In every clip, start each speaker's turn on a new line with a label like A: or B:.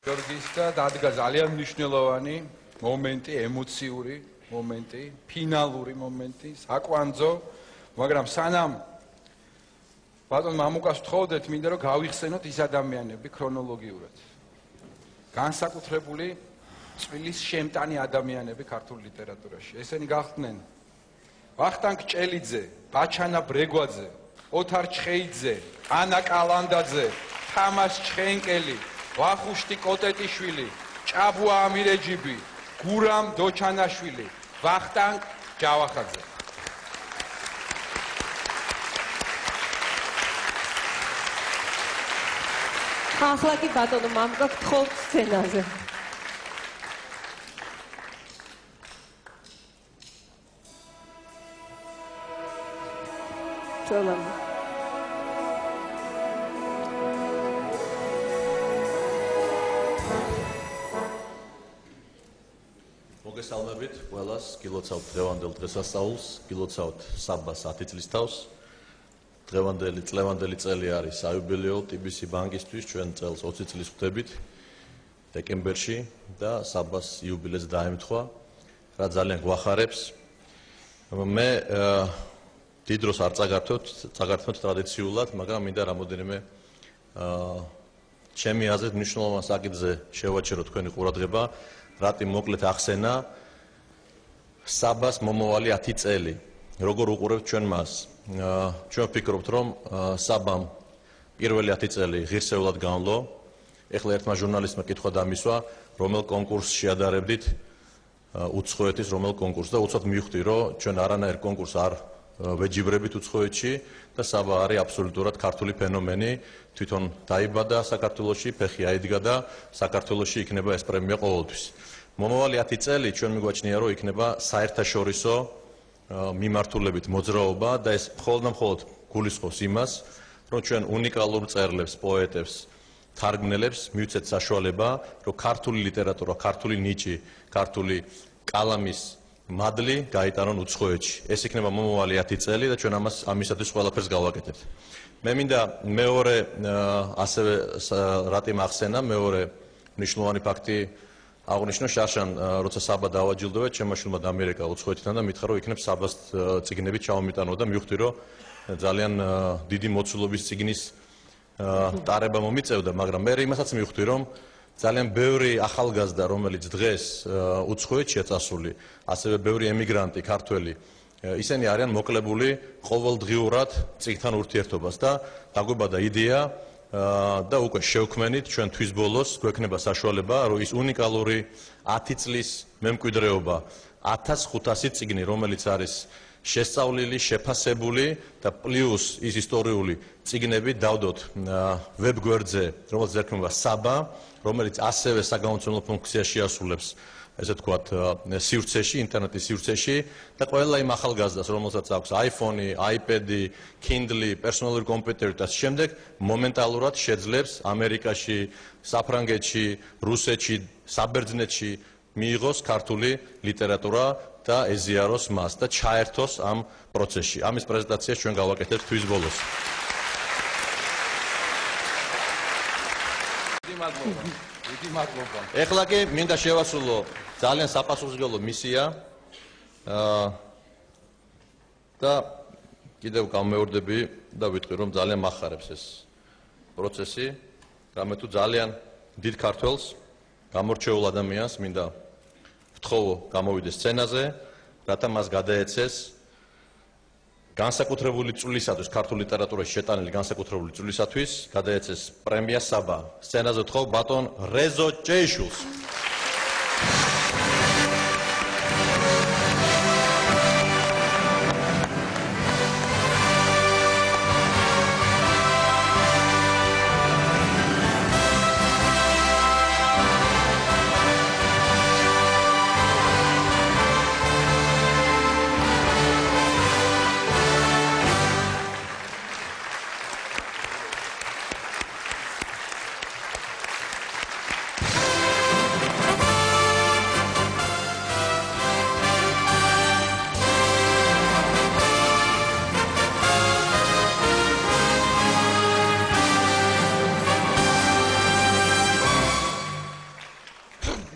A: გიორგის და დადგა ძალიან მნიშვნელოვანი მომენტი, ემოციური მომენტი, ფინალური მომენტი, საკვანძო, მაგრამ სანამ ბატონ მამუკას ვთხოვდეთ, მინდა რომ გავიხსენოთ ის ადამიანები ქრონოლოგიურად. განსაკუთრებული წვილის შემტანი ადამიანები ქართულ ლიტერატურაში. ესენი გახდნენ ვახტანგ ჭელიძე, ბაჩანა ბრეგვაძე, ოთარ ჩხეიძე, ანა კალანდაძე, თამას ჩხენკელი, ვახუშტი კოტეტიშვილი, ჭაბუა ამირეჯიბი, გურამ დოჩანაშვილი, ვახტანგ ჯავახაძე.
B: ახლა კი ბატონო მამუკა გთხოვთ სცენაზე. სალამ.
C: მოგესალმებით ყველას, გილოცავთ დღევანდელ დღესასწაულს, გილოცავთ საბას 10 წლის თავს. დღევანდელი წელი არის საიუბილეო TBC ბანკისთვის, ჩვენ წელს 20 წლის ვხვდებით დეკემბერში და საბას იუბილეს დაემთხვა, რა ძალიან გვახარებს. მე დიდ დროს არ წაგართმევთ ტრადიციულად, მაგრამ მინდა რამოდენიმე ჩემი აზრით მნიშვნელოვან საკითხზე შევაჩერო თქვენი ყურადღება, რატი მოკლედ ახსენა საბას მომავალი 10 წელი. როგორ უყურებთ ჩვენ მას? ჩვენ ვფიქრობთ, რომ საბამ პირველი 10 წელი ღირსეულად განვლო. ეხლა ერთმა ჟურნალისტმა კითხვა დამისვა, რომელ კონკურსს შეადარებდით უცხოეთის რომელ კონკურსს და უცბად მივხვდი, რომ ჩვენ არანაირ კონკურსს არ ვეჯიბრებით უცხოეთში და საბა არის აბსოლუტურად ქართული ფენომენი. თვითონ დაიბადა საქართველოში, ფეხი აიდგა და საქართველოში იქნება ეს პრემია ყოველთვის. მომავალი 10 წელი ჩვენ მიგვაჩნია, რომ იქნება საერთაშორისო მიმართულებით მოძრაობა და ეს მხოლოდ და მხოლოდ გულისხმობს იმას, რომ ჩვენ უნიკალურ მწერლებს, პოეტებს, თარგმნელებს მივცეთ საშუალება, რომ ქართული ლიტერატურა, ქართული ნიჭი, ქართული კალამის მადლი გაიტანონ უცხოეთში. ეს იქნება მომავალი 10 წელი და ჩვენ ამისათვის ყველაფერს გავაკეთებთ. მე მინდა მეორე ასევე რატი მახსენა, მეორე მნიშვნელოვანი ფაქტი აღნიშნო შარშან, როცა საბა დავაჯილდოვეთ, ჩემმა შვილმა დამიერეკა უცხოეთიდან და მითხრა, რომ იქნებ საბას წიგნებით ჩავმიტანო და მივხვდი, რომ ძალიან დიდი მოცულობის წიგნის ტარება მომიწევდა, მაგრამ მე იმასაც მივხვდი, რომ ძალიან ბევრი ახალგაზრდა, რომელიც დღეს უცხოეთშია წასული, ასევე ბევრი ემიგრანტი ქართველი, ისინი არიან მოკლებული ყოველდღიურად წიგნთან ურთიერთობას და დაგვებადა იდეა და უკვე შევქმენით ჩვენ თვის ბოლოს გვექნება საშუალება, რომ ის უნიკალური 10 წლის მემკვიდრეობა 1500 წიგნი, რომელიც არის შესწავლილი, შეფასებული და პლუს ის ისტორიული წიგნები დავდოთ ვებ გვერდზე, რომელსაც ერქმება საბა, რომელიც ასევე საგამომცემლო ფუნქციას შეასრულებს, ესე ვთქვათ, სივრცეში, ინტერნეტის სივრცეში და ყველა იმ ახალგაზრდას, რომელსაც აქვს iPhone-ი, iPad-ი, Kindle-ი, პერსონალური კომპიუტერი და შემდეგ მომენტალურად შეძლებს ამერიკაში, საფრანგეთში, რუსეთში, საბერძნეთში მიიღოს ქართული ლიტერატურა და ეზიაროს მას და ჩაერთოს ამ პროცესში. ამის პრეზენტაციას ჩვენ გავაკეთებთ თვის ბოლოს. ეხლა კი მინდა შევასრულო ძალიან საპასუხისმგებლო მისია და კიდევ გამეორდები და ვიტყვი, რომ ძალიან მახარებს ეს პროცესი, რამე თუ ძალიან დიდ ქართველს, გამორჩეულ ადამიანს მინდა ვთხოვო გამოვიდეს სცენაზე, რათა მას გადაეცეს განსაკუთრებული წვლისათვის, ქართულ ლიტერატურაში შეტანილი განსაკუთრებული წვლისათვის, გადაეცეს პრემია საბა. სცენაზე ვთხოვ ბატონ რეზო ჭეიშვილს.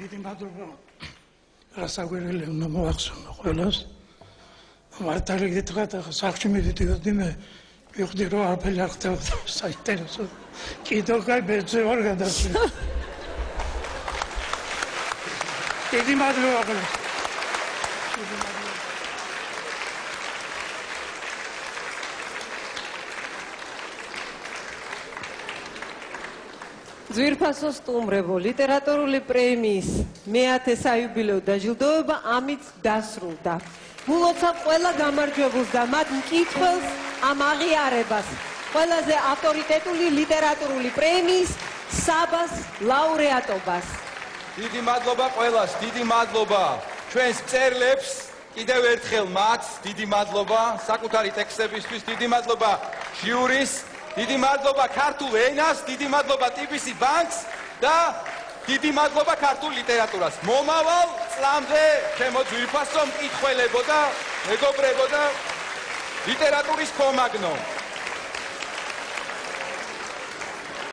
D: დიდი მადლობა რასაგვირელი უნდა მოახსენო ყველას მართალი გითხრათ ახლა სახლში მიდიდიოდი მე ვიხდი რომ არაფერი არ ხდებოდა საინტერესო კიდევ კაი ბეძე ვარ გადასული დიდი მადლობა ყველას
B: ძვირფასო სტუმრებო, ლიტერატურული პრემიის მე-10 საიუბილეო დაჯილდოება ამით დასრულდა. Ვულოცავ ყველა გამარჯვებულს და მათ მკითხველს ამ აღიარებას. ყველაზე ავტორიტეტული ლიტერატურული პრემიის საბას ლაურეატობას.
A: დიდი მადლობა ყველას, დიდი მადლობა ჩვენს მწერლებს, კიდევ ერთხელ მათ, დიდი მადლობა საკუთარი ტექსტებისთვის, დიდი მადლობა ჟიურის, დიდი მადლობა ქართულ ენას, დიდი მადლობა TBC ბანკს და დიდი მადლობა ქართულ ლიტერატურას. მომავალ წლამდე ჩემო ძვირფასო მკითხველებო და მეგობრებო და ლიტერატურის ხომაგნო